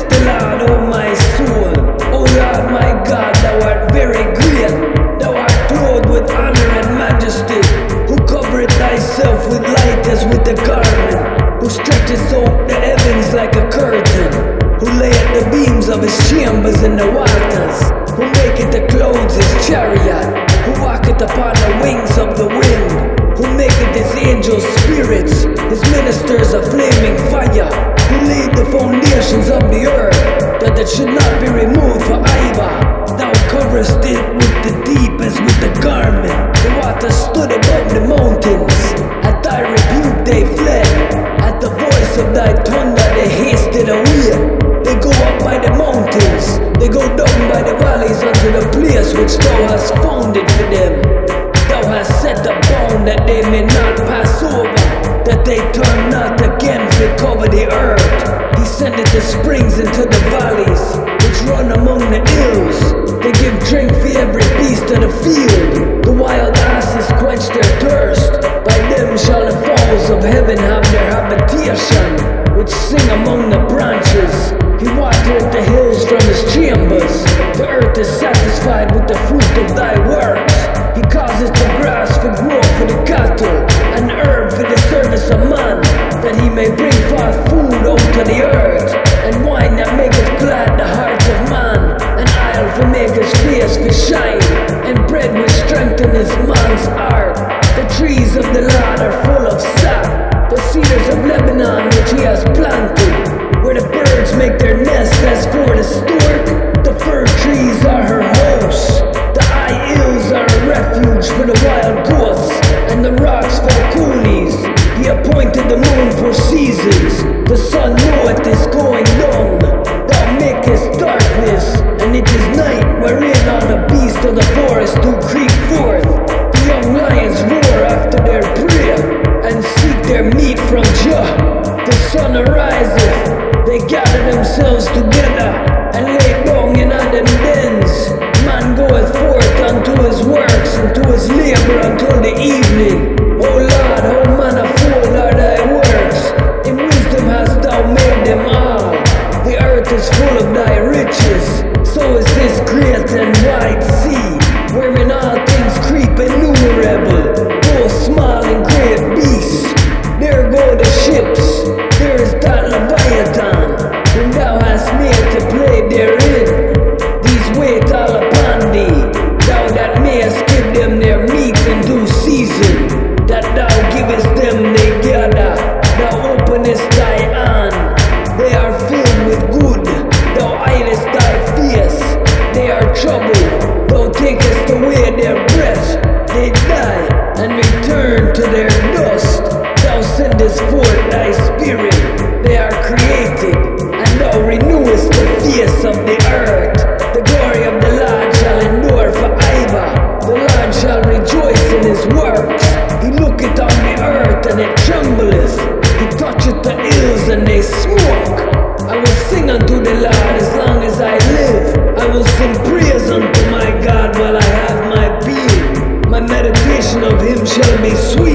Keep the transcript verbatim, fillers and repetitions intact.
Bless the Lord, O my soul. O Lord my God, thou art very great. Thou art clothed with honor and majesty, who covereth thyself with light as with a garment, who stretcheth out the heavens like a curtain, who layeth the beams of his chambers in the waters, who maketh the clouds his chariot, who walketh upon the wings of the wind, who maketh his angels spirits, his ministers a flaming fire, who laid the foundations of the earth, that it should not be removed forever. Thou coverest it with the deep as with a garment. The waters stood above the mountains. At thy rebuke they fled. At the voice of thy thunder they hasted away. They go up by the mountains, they go down by the valleys unto the place which thou hast founded for them. Thou hast set a bound that they may not pass over, that they turn not again to cover the earth. He sendeth the springs into the valleys, which run among the hills. They give drink for every beast of the field. The wild asses quench their thirst. By them shall the fowls of heaven have their habitation, which sing among the branches. He watereth the hills from his chambers. The earth is satisfied with the fruit of thy works. He causeth the grass to grow for the cattle, and herb for the service of man, that he may bring forth food unto the earth, and wine that maketh glad the heart of man, and oil for make his face to shine, and bread which strengtheneth man's heart. The trees of the Lord are full of sap, the cedars of Lebanon which he has planted, where the birds make their nest as for the stork. The fir trees are her house. The high hills are a refuge for the wild goats, and the rocks for the coolies. He appointed the moon for seasons. The sun knoweth his going down. Thou makest darkness, and it is night, wherein all the beasts of the forest do creep forth. The young lions roar after their prey, and seek their meat from Jah. The sun ariseth, they gather themselves together, and lay down in them dens. Man goeth forth unto his works, and to his labor until the evening. O Lord, how manifold are thy works! In wisdom hast thou made them all. The earth is full of thy riches, so is this great and wide sea, wherein all things creep innumerable, both small and great beasts. There go the ships, there is that Leviathan, whom thou hast made to play therein. These wait all upon thee, thou that mayest give them their meat in due season, that thou givest them they gather. Thou openest thy hand, they are filled with good. Thou hidest thy face, they are troubled. Thou takest away their breath, they die and return to their dust. Thou sendest forth thy spirit, they are created, and thou renewest the face of the earth. The glory of the Lord shall endure forever. The Lord shall rejoice in his works. He looketh on the earth, and it trembleth. He toucheth the hills, and they smoke. I will sing unto the Lord as long as I live. I will sing praise unto my God while I have my being. My meditation of him shall be sweet.